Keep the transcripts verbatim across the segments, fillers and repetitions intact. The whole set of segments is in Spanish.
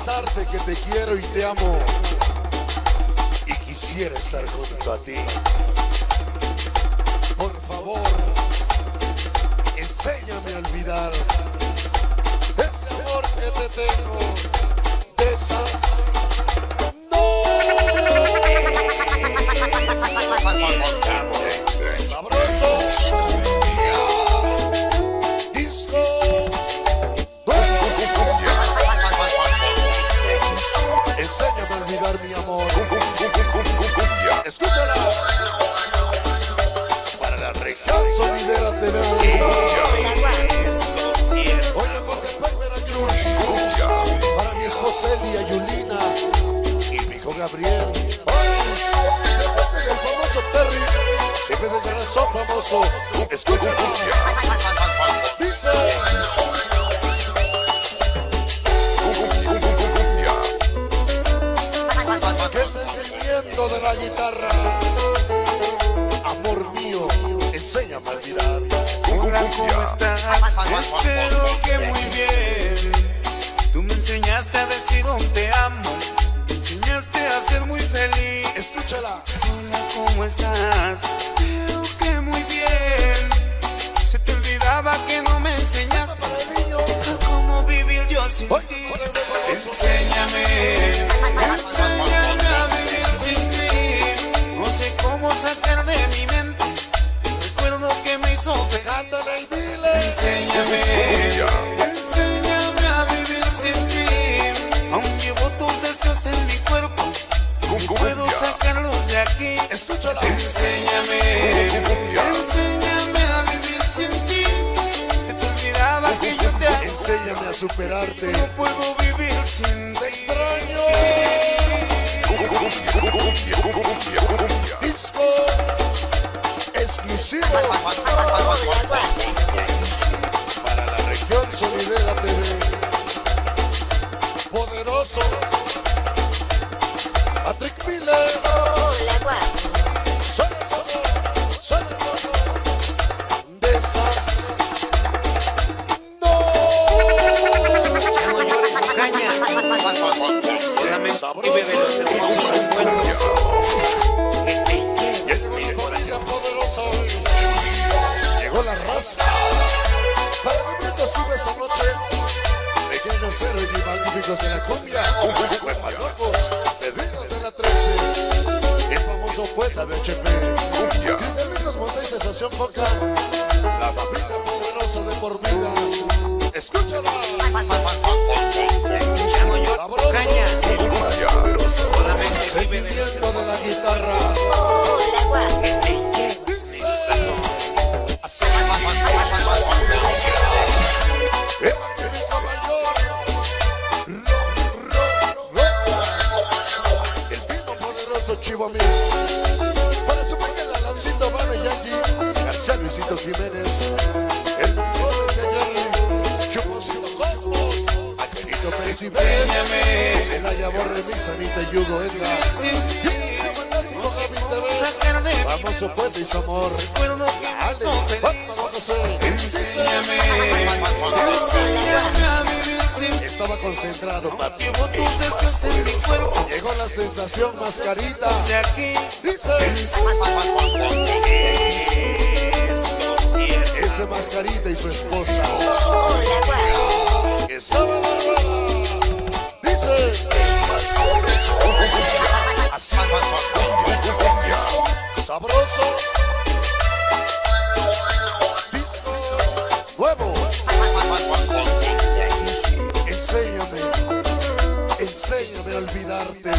confesarte que te quiero y te amo y quisiera estar junto a ti. Por favor, enséñame a olvidar ese amor que te tengo, de esas no. Sabroso. Disco. Enséñame a olvidar mi amor. Escúchala. Para la región sonidera T V. Oye, porque Pepe Veracruz. Para mi esposa Elia Yulina y mi hijo Gabriel. Oye, del famoso Terry. Siempre desde el son famoso. Escúchala. Dice. Qué sentimiento de la guitarra. Amor mío, enséñame a olvidar. Hola, ¿cómo estás? Espero que muy bien. Tú me enseñaste a decir un te amo. Me enseñaste a ser muy feliz. Escúchala. Hola, ¿cómo estás? Espero que muy bien. Se te olvidaba que no me enseñaste a cómo vivir yo sin ti. Enséñame, enséñame a vivir sin ti. No sé cómo sacar de mi mente el recuerdo que me hizo feliz. Enséñame, enséñame a vivir sin ti. Aún llevo tus deseos en mi cuerpo, no puedo sacarlos de aquí. Escúchala. Enséñame, enséñame a vivir sin ti. Se te olvidaba que yo te amo. Enséñame a superarte. No puedo vivir sin ti. Te extraño. Disco exclusivo para la región sonidera T V. Poderoso Patrick Miller. De esas no. Solamente vive de los hermosos recuerdos. Llegó la familia poderosa hoy. Llegó la raza. Para momentos sube esta noche. Pequeños héroes y magníficos de la cumbia. Locos, pedidos de la trece. El famoso poeta de H P. Guillermitos Mosé y Sensación Coca. La familia poderosa de por vida. Escúchala. Sabroso. Sentimiento de la guitarra. El primo poderoso Chivo Amir. Para su pequeña Lancito Vane Yankee. García Luisito Jiménez. El joven señor Chupocito Cosmos. Aquelito Pérez y Benjamin. Celaya Borre Misa, Anita Yugo Edgar. Y el fantástico Javi T V. Famoso poeta y su amor. Dale, vamos a hacer. Enséñame, enséñame a vivir sin ti. Estaba concentrado, papi. Llevo tus deseos en mi cuerpo. Llegó la sensación Mascarita. De aquí Dice. Ese Mascarita y su esposa. Que sabe bárbara. Dice. Así. Sabroso. Disco nuevo. Enséñame. Enséñame a olvidarte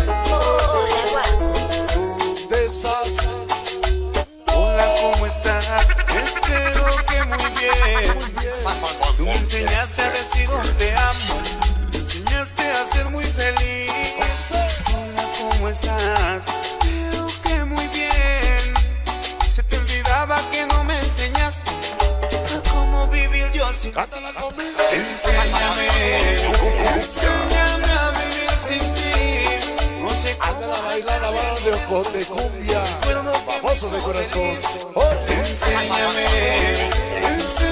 de esas. hola, ¿cómo estás? Espero que muy bien. Muy bien. Tú me enseñaste a decir un te amo. Me enseñaste a ser muy feliz. Hola, ¿cómo estás? Espero que muy bien. Se te olvidaba que no me enseñaste a cómo vivir yo sin ti. Cántala conmigo. Enséñame, enséñame a vivir sin ti. No sé cómo Ándala a bailar la banda de, de cumbia. Famoso de corazón. Oh. Enséñame,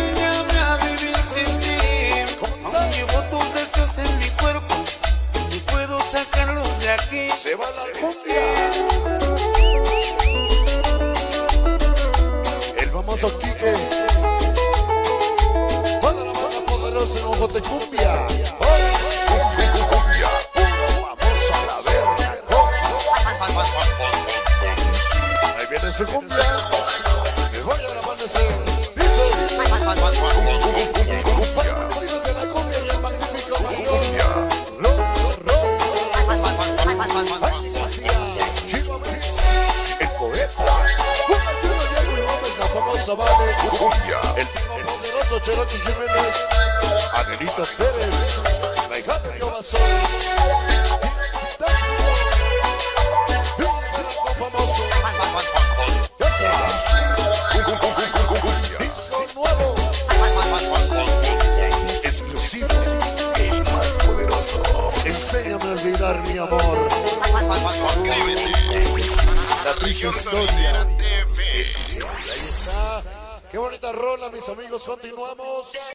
enséñame a vivir sin ti. Aún llevo tus deseos en mi cuerpo. No de aquí. Se va la cumbia. El famoso Quique. Para la banda poderosa en ojos de cumbia. Cumbia. Vamos a la verga. Ahí viene su cumbia. Me voy a amanecer. Dice. Amigos de la cumbia y el magnífico mayor. El poeta, la famosa Vale, el poderoso Cherokee Jiménez, Anelito Pérez, la hija de Yobazón, el famoso, ya sabes, disco nuevo, exclusivo, el más poderoso. Enséñame a olvidar mi amor. La triste historia. Ahí está. Qué bonita rola, mis amigos. Continuamos.